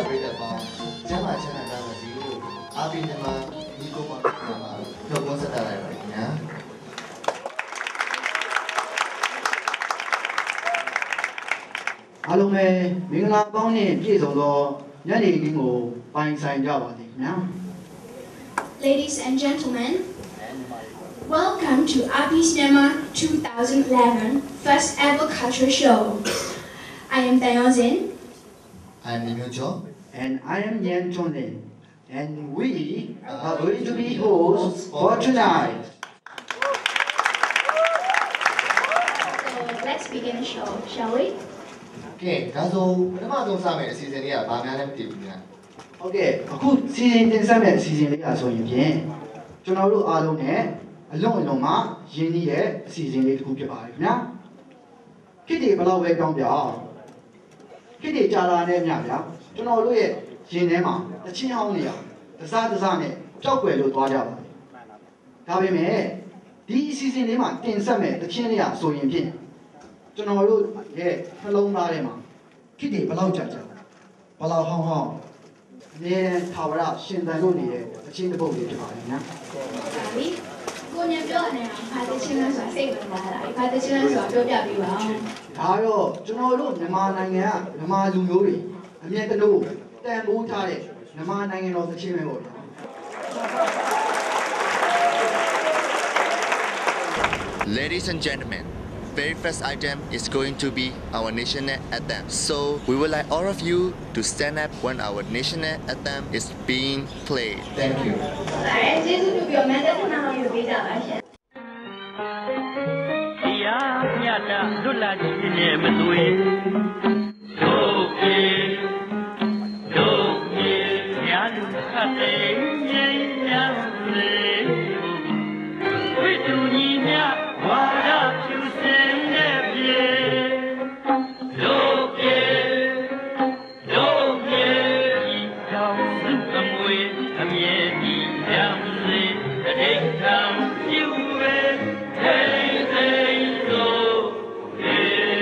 ပေးတဲ့ပေါင်းကျမ်းမာချမ်းသာကြပါစေလို့အားပေးနေမှာဒီကုန်းမှာတော့ဘုန်းဆက်တာလိုက်ပါခင်ဗျာအားလုံးပဲမင်္ဂလာပေါင်းနဲ့ပြည့်စုံသောညနေခင်းကိုပိုင်ဆိုင်ကြပါစေခင်ဗျာ Ladies and gentlemen, welcome to Api Cinema 2011 First Ever Culture Show. I am Dayozin. I am Nimyo Cho. And I am Yan Chonlin. And we are going to be hosts for tonight. So let's begin the show, shall we? Okay, ဒါဆိုပထမဆုံးစမယ့်အစီအစဉ်လေးကဘာများလဲမသိဘူးခင်ဗျာ Okay, အခုစီစဉ်တင်ဆက်မယ့်အစီအစဉ်လေးကဆိုရင်ဖြင့်ကျွန်တော်တို့အားလုံးနဲ့အလုံးမှရင်းနှီးရဲ့အစီအစဉ်လေးတစ်ခုဖြစ်ပါတယ်ခင်ဗျာခေတ်တွေဘယ်လောက်ပဲကောင်းပြောင်းခေတ်တွေကြာလာတဲ့မြဗျာကျွန်တော်တို့ရဲ့ရင်ထဲမှာတချင်းဟောင်းနေရတစားနဲ့ကြောက်ွယ်လို့သွားကြပါတယ်ဒါပေမဲ့ဒီအစီအစဉ်လေးမှာတင်ဆက်မယ့်တချင်းလေးကဆိုရင်ဖြင့်ကျွန်တော်တို့ရဲ့နှလုံးသားထဲမှာခေတ်တွေဘယ်လောက်ကြာဘယ်လောက်ဟောင်းအမြဲထာဝရရှင်သန်လို့နေတဲ့အချင်းတစ်ပုဒ်လေးဖြစ်ပါတယ်နော်။ဒါပြီ။ကိုညပြောနေတာဘာတချင်းလဲဆိုတာစိတ်ဝင်စားတာ။ဘာတချင်းလဲဆိုတာပြောပြပေးပါဦး။ဒါတော့ကျွန်တော်တို့မြန်မာနိုင်ငံကမြန်မာလူမျိုးတွေအမြဲတလို့တန်ဖိုးထားတဲ့မြန်မာနိုင်ငံတော်သချင်းပဲပေါ့ဗျာ။ Ladies and gentlemen, very first item is going to be our national anthem. So we would like all of you to stand up when our national anthem is being played. Thank you. အဲကျေးဇူးပြုပြီးတော့မန်တက်နာအောင်ယူပေးကြပါရှင်တရားမြတ်တာလွတ်လပ်ခြင်းနဲ့မသွေတို့ပြေညာလူခတ်တဲ့ငြိမ်းချမ်းလေဝိတုညီမြဝါဒဖြူစင်တဲ့ပြေတို့ပြေတောင်းစုအမွေအမြဲတည်ရမစေအဋ္ဌံပြုဝေသိသိတို့ပြေ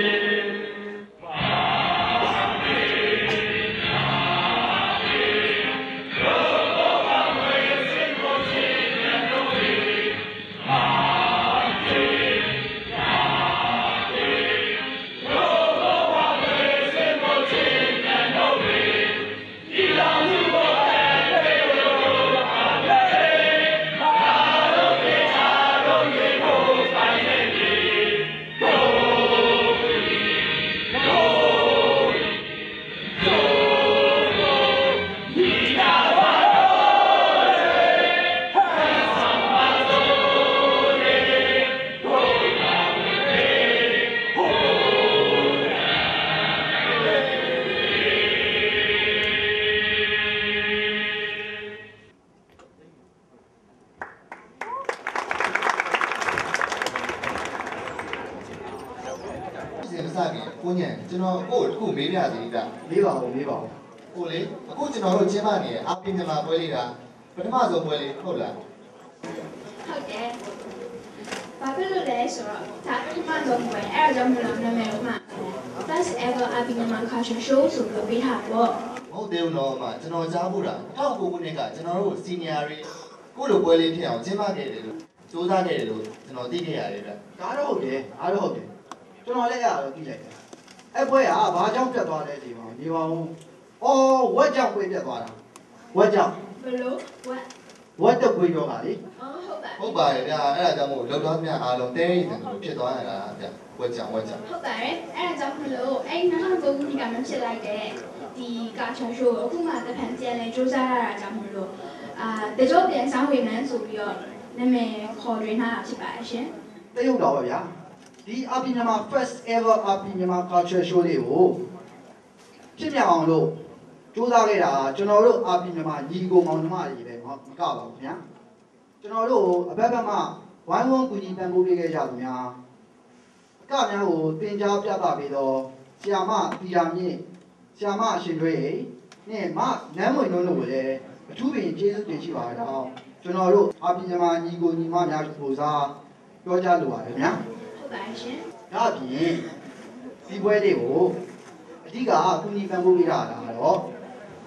ကျွန်တော်ကိုတခုမေးပြစီဗျမေးပါဦးကိုလေအခုကျွန်တော်တို့ကျင်းပနေတဲ့အပြင်မြန်မာပွဲလေးကပထမဆုံးပွဲလေးဟုတ်လားဟုတ်တယ်ဘာဖြစ်လို့လဲဆိုတော့ဒါပထမဆုံးပွဲအဲ့ဒါကြောင့်မလို့နာမည်က First Ever Api Myanmar Culture Show ဆိုပြီးပေးထားပေါ့ဟုတ်တယ်တော့မှကျွန်တော်ကြားဖို့တာ19ခုနှစ်ကကျွန်တော်တို့ senior တွေကိုလိုပွဲလေးဖြစ်အောင်ကျင်းပခဲ့တယ်လို့စူးစမ်းခဲ့တယ်လို့ကျွန်တော်သိခဲ့ရတယ်ဗျဒါတော့ဟုတ်တယ်ကျွန်တော်လည်းအဲ့ဒါတော့သိလိုက်တယ်အဲ့ပွဲကဘာကြောင့်ပြတ်သွားလဲဒီမှာဒီပါဦးအော်ဝက်ကြောင့်ပွဲပြတ်သွားတာဝက်ကြောင့်ဘယ်လိုဝက်တကွေးတော့ပါလေဟုတ်ပါတယ်ဗျာအဲ့ဒါကြောင့်မို့လောက်တော့များအားလုံးတဲရည်တယ်လို့ဖြစ်သွားရတာဗျဝက်ကြောင့်ဟုတ်ပါတယ်အဲ့ဒါကြောင့်မလို့အဲ့2009ခုနှစ်ကမှဖြစ်လိုက်တဲ့ဒီကာချာရှိုးအခုမှတဖန်ပြန်လဲစူးစမ်းရတာကြောင့်မလို့တကြောပြန်ဆောင်ဝေမှန်းဆိုပြီးတော့နာမည်ခေါ်တွင်ထားတာဖြစ်ပါတယ်ရှင်တရုတ်တော်ပါဗျာဒီအပီမြန်မာ First Ever အပီမြန်မာ Culture Show လေးကိုဖြစ်မြောက်အောင်လို့စူးစမ်းခဲ့တာကျွန်တော်တို့အပီမြန်မာညီကိုမောင်နှမတွေပဲမကပါဘူးခင်ဗျာကျွန်တော်တို့အဘက်ဘက်မှဝိုင်းဝန်းကူညီပံ့ပိုးပေးခဲ့ကြသူများအကများကိုတင် जा ပြသပေးတော့ဆရာမပီယာမြင့်ဆရာမအရှင်တွေနဲ့မနမ်းမွေတို့ကိုလည်းအထူးပင်ကျေးဇူးတင်ရှိပါတော့ကျွန်တော်တို့အပီမြန်မာညီကိုညီမများကိုစားပြောကြလိုပါတယ်ဗျာဟုတ်ပါရှင်ဒါအပြင်ဒီပွဲလေးကိုအဓိကကူညီပံ့ပိုးပေးတာတော့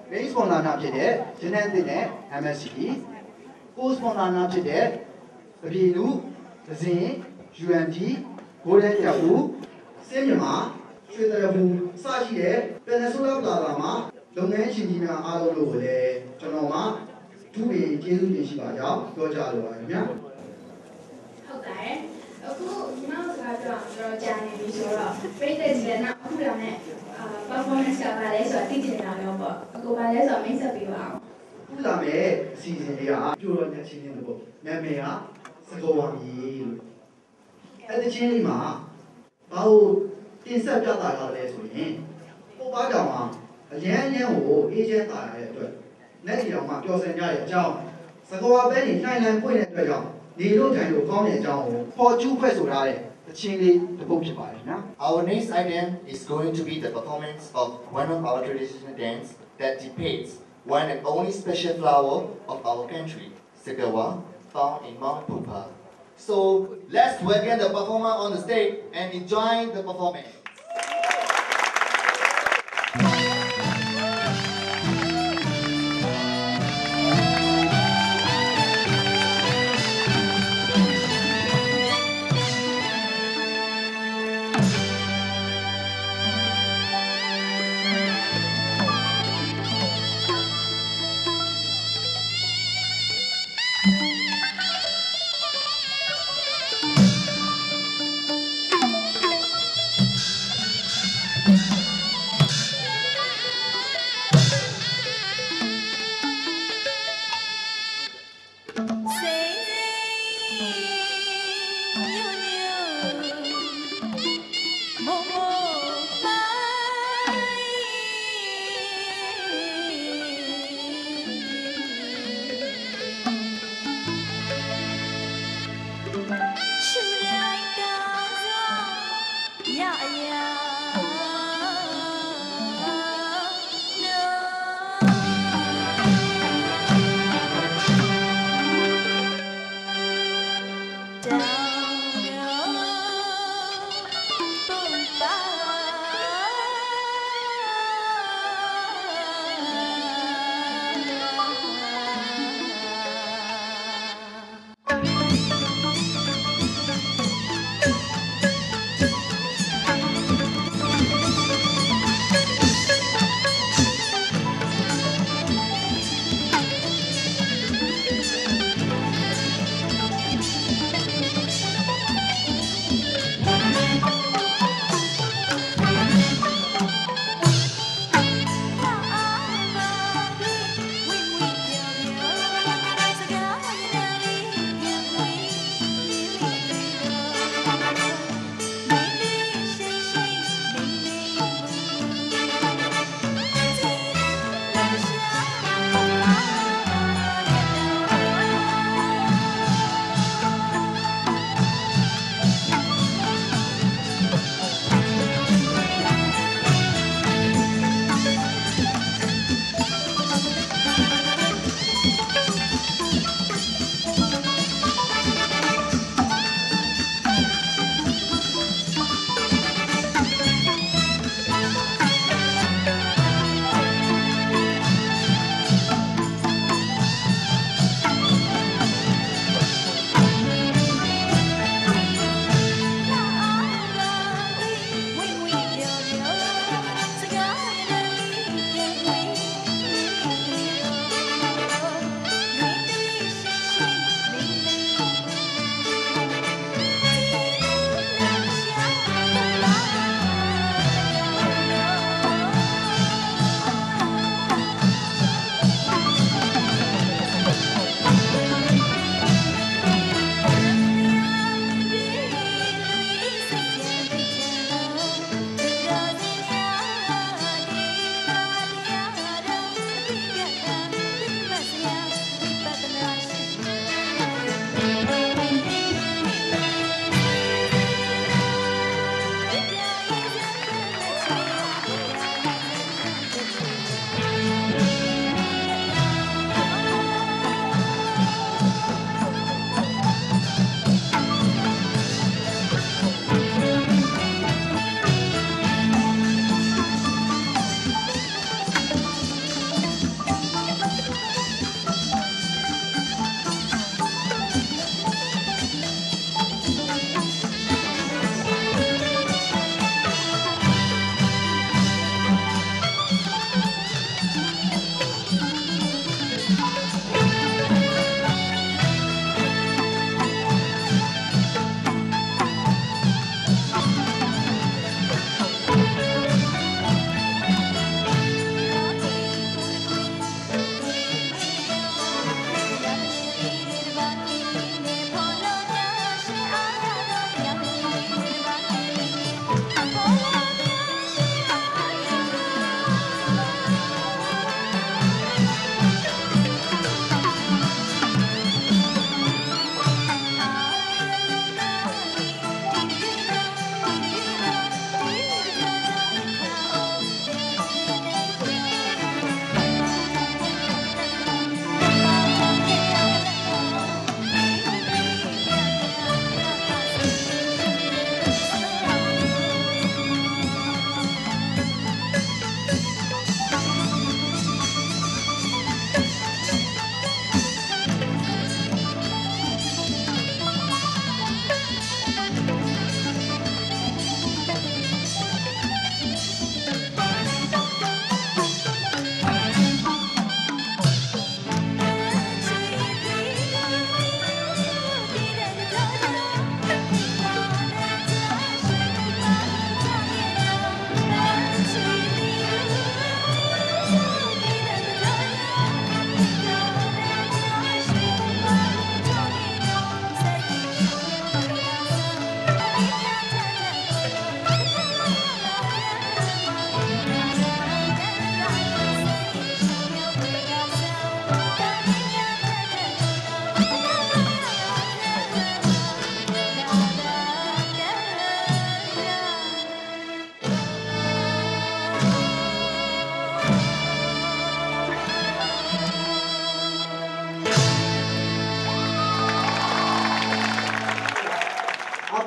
main sponsor နာဖြစ်တဲ့ Genetic နဲ့ MSC co-sponsor နာဖြစ်တဲ့တပြည်လူသဇင် UNT Golden ကျောက်ဦးစင်းမြန်မာရွှေတရဘူးစရှိတဲ့ Peninsula Plaza မှာလုပ်ငန်းရှင်ကြီးများအားလုံးတို့ကိုလည်းကျွန်တော်မှသူ့ရဲ့ကျေးဇူးတင်ရှိပါကြောင်းပြောကြားလိုပါတယ်ခင်ဗျာဟုတ်ကဲ့အခုဒီမှာစကားပြောအောင်တော်ကြာနေပြီဆိုတော့ပြည်သက်ကြီးလည်းနောက်အခုတော့နဲ့performance ကပါလဲဆိုတော့သိချင်တာရောပေါ့အခုပါလဲဆိုတော့မိတ်ဆက်ပေးပါအောင်ခုလာမဲ့အစီအစဉ်လေးကပြိုတော်တဲ့ချင်းချင်းတို့နာမည်ကစကောဝါမီလို့အဲ့ဒီချင်းလေးမှာဘာလို့တင်ဆက်ပြတာကလဲဆိုရင်ဟိုဘာကြောင့်မှာအရန်ကိုအေဂျင့်တာရတဲ့အတွက်လက်စီတော်မှာပျော်စင်ကြတဲ့အကြောင်းစကောဝါပဲနေနိုင်နိုင်ပွင့်တဲ့အတွက်ကြောင့်နေလို့ထိုင်လို့ကောင်းတဲ့အကြောင်းကိုပေါ်ကျူးဖွဲ့ဆိုထားတဲ့အချင်းလေးတစ်ပုဒ်ဖြစ်ပါတယ်နော် Our next item is going to be the performance of one of our traditional dance that depicts one and only special flower of our country, Sagawa, found in Mount Pupa. So let's welcome the performer on the stage and enjoy the performance.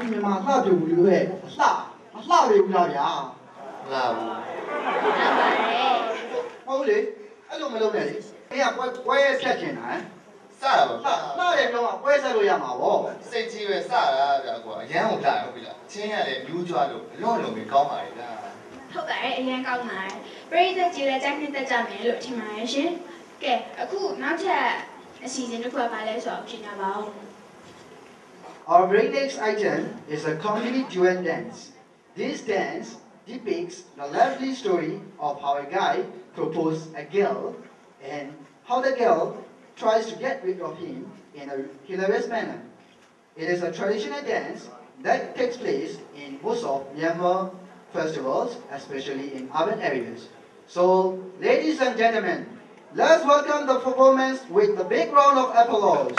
မြန်မာလှပြူလို့ရဲ့လှမလှပေဘူးလားဗျာလာဘူးဟုတ်လေအဲ့လိုမလုပ်နဲ့လေအေးကပွဲဖြတ်ကျင်တာဟမ်စတာပါလှတယ်ပြောမှာပွဲဆက်လို့ရမှာဗောစိတ်ကြီးပဲစတာဗျာကွာအရန်ကိုလာဟုတ်ပြီလားချင်းရလည်းမြူးကြွလို့အလုံးလုံးပဲကောင်းပါလေဗျာဟုတ်ပါတယ်အရင်ကောင်းပါတယ်ပရိသတ်ကြီးလည်းကြိုက်နှစ်သက်ကြမယ်လို့ထင်ပါတယ်ရှင်ကဲအခုနောက်ထပ်အစီအစဉ်တစ်ခုကပါလဲဆိုတော့ရှင်းပြပါဦး Our very next item is a comedy duet dance. This dance depicts the lovely story of how a guy proposed a girl and how the girl tries to get rid of him in a hilarious manner. It is a traditional dance that takes place in most of Myanmar festivals, especially in urban areas. So, ladies and gentlemen, let's welcome the performance with a big round of applause.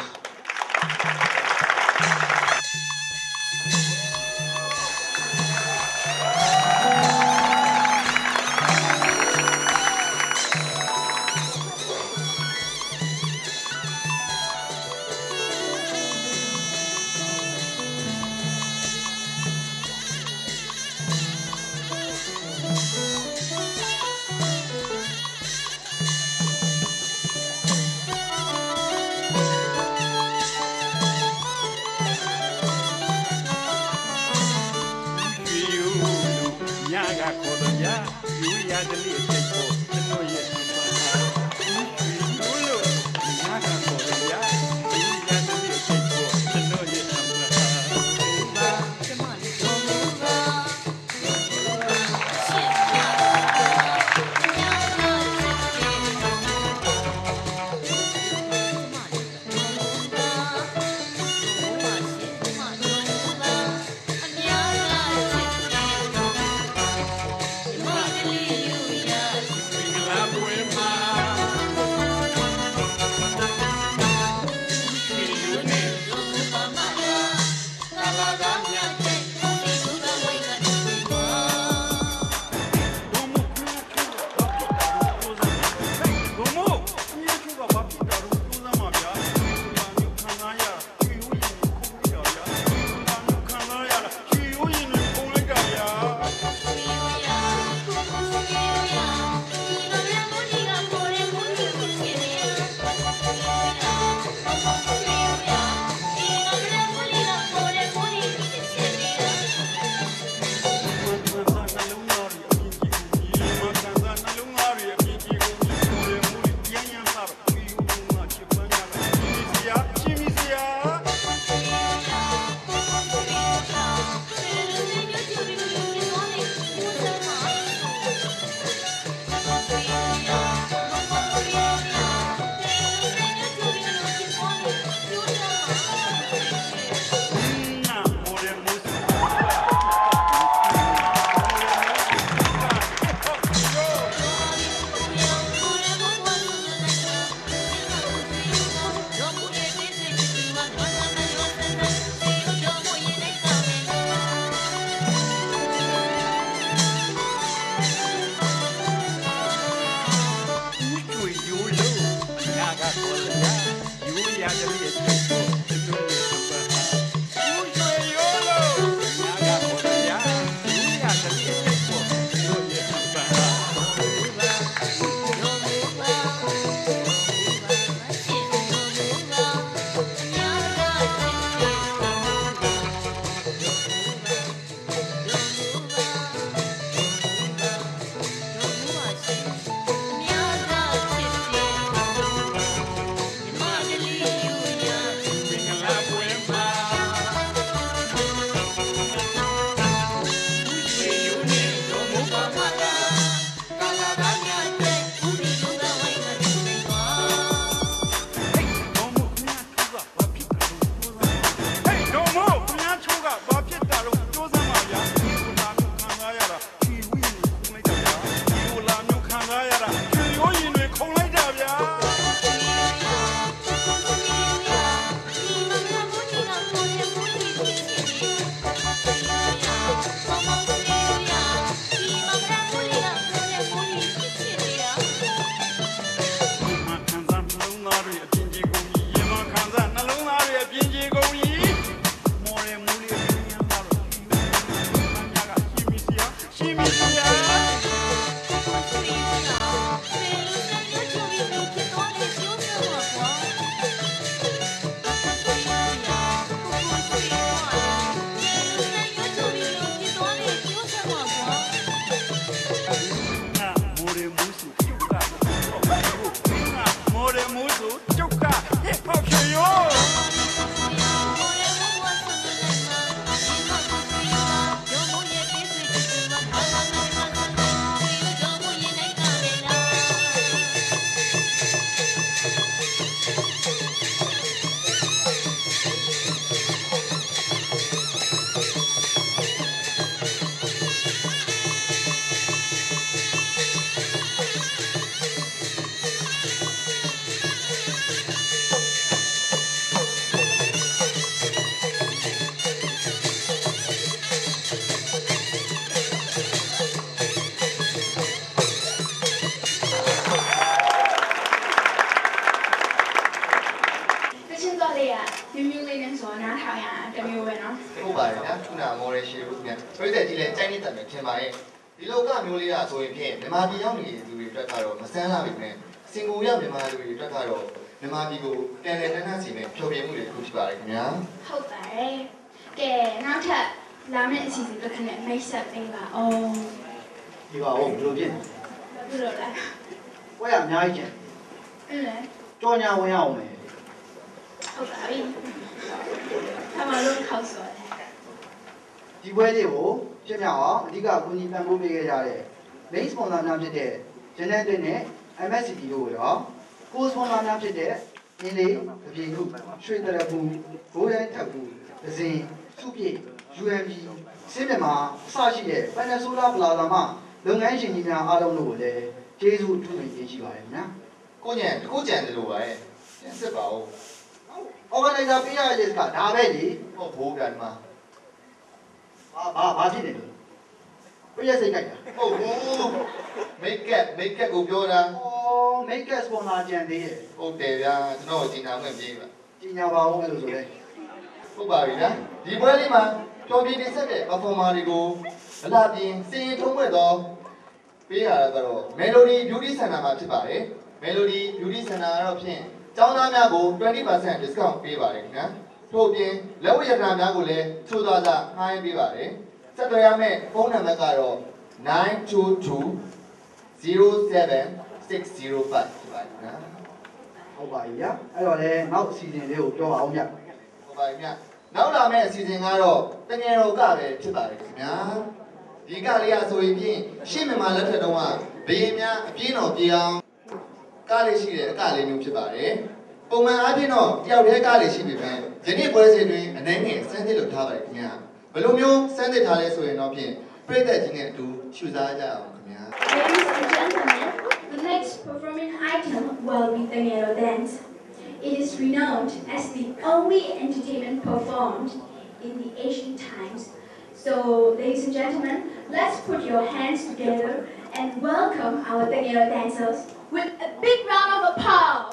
ချင်းတော်လေးကမျိုးလေးနဲ့ဆိုနားထောင်ရတမျိုးပဲနော်ဟုတ်ပါတယ်ဗျာခုနမော်ရရှိလို့ခင်ဗျာပြည်သက်ကြီးလဲကြိုက်နေတယ်ထင်ပါရဲ့ဒီလောကမျိုးလေးကဆိုရင်ဖြင့်မြန်မာပြည်ရောက်နေတဲ့လူတွေအတွက်ကတော့မဆန်းလာပြီနဲ့စင်ကူရမြန်မာလူတွေအတွက်ကတော့မြန်မာပြည်ကိုတန်တယ်တန်းတန်းစီနဲ့ဖြောပြမှုတွေခုဖြစ်ပါတယ်ခင်ဗျာဟုတ်ပါတယ်ကဲနောက်ထပ်လာမယ့်အစီအစဉ်တစ်ခုနဲ့မိတ်ဆက်ပေးပါအောင်ဒီပါဦးဘယ်လိုဖြစ်ဘာဖြစ်လို့လဲဝဲရအများကြီးကျန်အဲ့လေကြောညာဝင်ရအောင်မယ်ဟုတ်ပါပြီအမလို့ခေါက်ဆိုတယ်ဒီပွဲလေးကိုဖြစ်မြောက်အောင်အဓိကကူညီပံ့ပိုးပေးခဲ့ကြတဲ့ main sponsor များဖြစ်တဲ့ Genetic နဲ့ MSCD တို့ကိုရော co-sponsor များဖြစ်တဲ့အင်းလေးအပြေခုရွှေတရပူဘိုးတိုင်းထပ်ပူဒဇင်စုပြေ UMP စင်းမြန်မာအစရှိတဲ့ Peninsula Plaza မှာလုပ်ငန်းရှင်ကြီးများအားလုံးတို့ကိုလည်းကျေးဇူးအထူးတင်ရှိပါတယ်ခင်ဗျာကိုညံတခုကြံတယ်လို့ပါရဲ့ပြန်စစ်ပါဦး organizer ပေးရတဲ့ကဒါပဲလေဟုတ်ဘိုးဗျာဒီမှာဘာဖြစ်နေလဲပြည့်စိတ်ကြိုက်တာဟုတ်ဘူး make up ကိုပြောတာအော် make up sponsor ကြံသေးတယ်ဟုတ်တယ်ဗျာကျွန်တော်ကျင်နာခွင့်ပြေးပါကြီးညာပါအောင်အဲ့လိုဆိုလဲဟုတ်ပါပြီဗျာဒီပွဲလေးမှာကျော်ပြတင်ဆက်တဲ့ performer တွေကိုအလားပြင်စီရင်ထုံးမဲ့တော့ပေးရတာကတော့ Melody Beauty Center မှာဖြစ်ပါတယ် Melody Beauty Center ကတော့ဖြင့်ကျောင်းသားများကို 20% discount ပေးပါတယ်ခင်ဗျာထို့ပြင်လက်ဝတ်ရတနာများကိုလည်းချိုးသွားစားငှားရမ်းပေးပါတယ်ဆက်သွယ်ရမယ့်ဖုန်းနံပါတ်ကတော့922-07605ဖြစ်ပါတယ်ခင်ဗျာဟုတ်ပါပြီဗျာအဲ့တော့လည်းနောက်အစီအစဉ်လေးကိုပြောပါအောင်ဗျဟုတ်ပါပြီဗျနောက်လာမယ့်အစီအစဉ်ကတော့တငယ်တော်ကပဲဖြစ်ပါတယ်ခင်ဗျာဒီကလေးကဆိုရင်ဖြင့်ရှင်းမြန်မာလက်ထက်တုန်းကဘယင်းများအပြင်းတော်ပြေအောင်ကားလေးရှိတဲ့အကလေးမျိုးဖြစ်ပါတယ်ပုံမှန်အားဖြင့်တော့တယောက်တည်းကားလေးရှိပြီပဲယနေ့ပွဲစဉ်တွင်အနေငယ်စမ်းသစ်လုပ်ထားပါတယ်ခင်ဗျာဘယ်လိုမျိုးစမ်းသစ်ထားလဲဆိုရင်တော့ဖြင့်ပြည်သက်ကြီးနဲ့အတူရှုစားကြအောင်ခင်ဗျာ Ladies and gentlemen, the next performing item will be the Nero Dance. It is renowned as the only entertainment performed in the ancient times. So, ladies and gentlemen, let's put your hands together and welcome our Nero dancers with a big round of applause.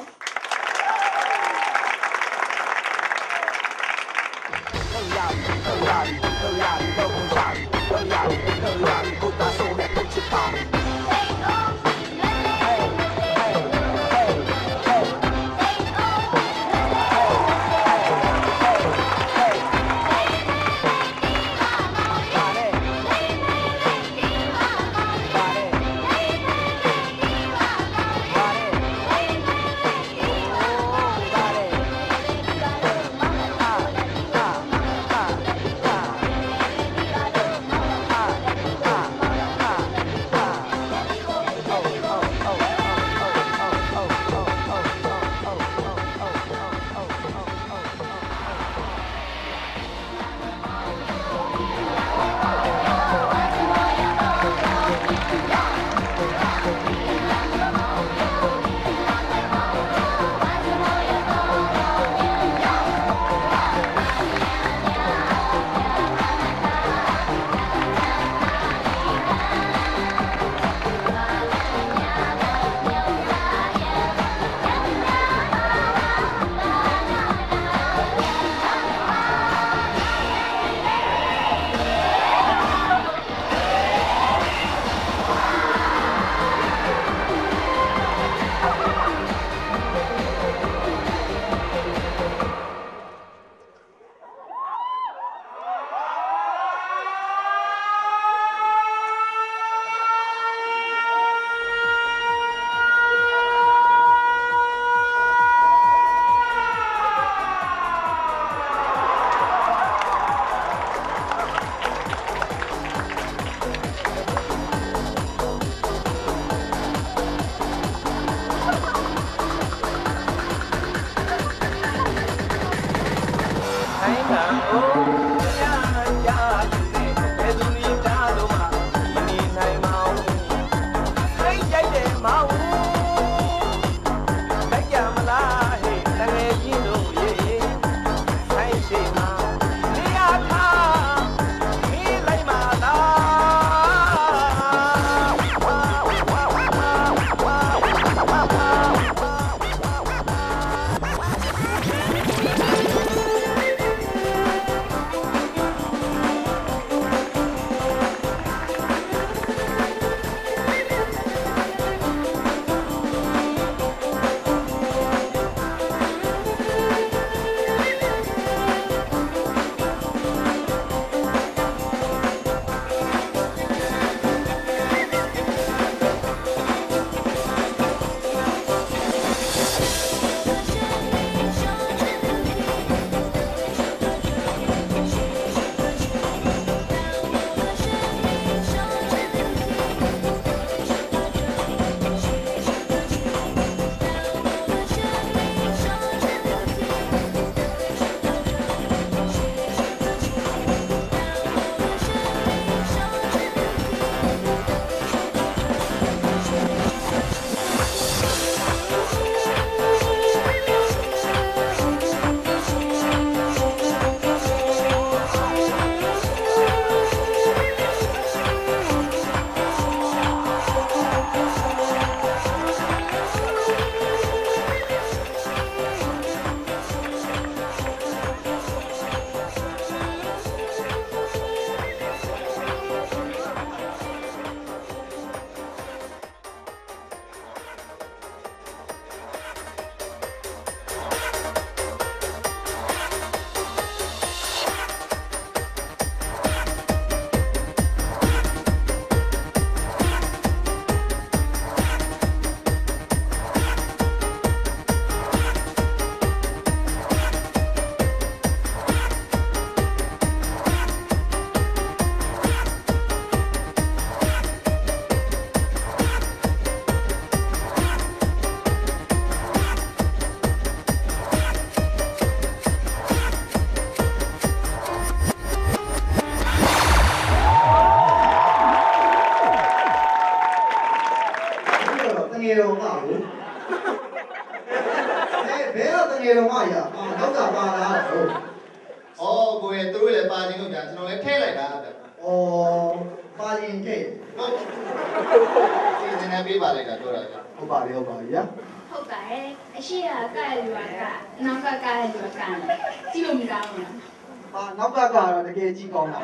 ကျွန်တော်လည်းထည့်လိုက်တာတဲ့ဩပါလင်တဲ့ဟုတ်စီစဉ်နေပေးပါလိုက်တာပြောတာလေဟုတ်ပါပြီဗျာဟုတ်ပါတယ်အရှိကကဲလူကနောက်ကကဲလူကကြည့်လို့မကောင်းဘူးဟာနောက်ကကတော့တကယ်ကြီးကောင်းတာ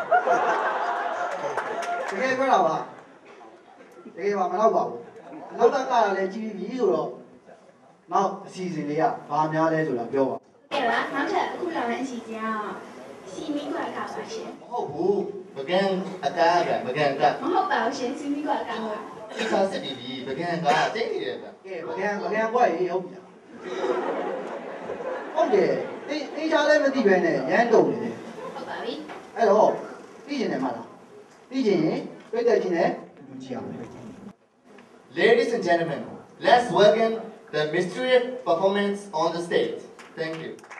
တကယ်ပြောတာပါတကယ်ပါမတော့ပါဘူးနောက်ကလည်းကြီးပြီဆိုတော့နောက်အစီအစဉ်လေးကဘာများလဲဆိုတာပြောပါကဲပါနောက်ထပ်အခုလာမယ့်အစီအစဉ်ကစီမီကွာကပါရှင်မဟုတ်ဘူးပကံအကားကပကံကမဟုတ်ပါဘူးရှင်စီမီကွာကပါသိစားစစ်ပြီးပြီပကံကတိတ်နေတယ်ဗျကဲပကံဘွဲ့ရေဟုတ်ပြီဟုတ်တယ်အေးချားလည်းမသိပဲနဲ့ရမ်းတုံနေတယ်ဟုတ်ပါပြီအဲ့တော့သိကျင်တယ်မလားသိကျင်ရင်တွေ့တဲ့ချင်းနဲ့လူကြည့်ရမယ် Ladies and gentlemen, let's welcome the mysterious performance on the stage. Thank you.